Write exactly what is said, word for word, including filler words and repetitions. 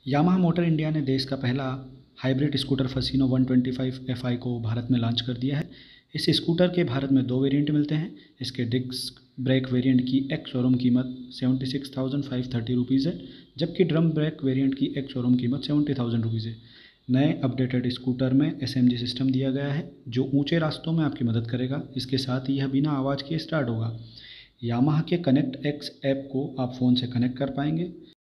Yamaha motor India ने देश का पहला hybrid scooter Fascino one twenty five F I को भारत में लॉन्च कर दिया है। इस स्कूटर के भारत में दो वेरिएंट मिलते हैं। इसके डिस्क ब्रेक वेरिएंट की एक्स शोरूम कीमत seventy six thousand five thirty rupees है, जबकि ड्रम ब्रेक वेरिएंट की एक्स शोरूम कीमत सेवेंटी थाउजेंड रुपीज़ है। नए अपडेटेड स्कूटर में एस एम जी सिस्टम दिया गया है, जो ऊंचे रास्तों में आपकी मदद करेगा। इसके साथ ही यह बिना आवाज़ के स्टार्ट होगा। यामाहा के कनेक्ट एक्स ऐप को आप फ़ोन से कनेक्ट कर पाएंगे।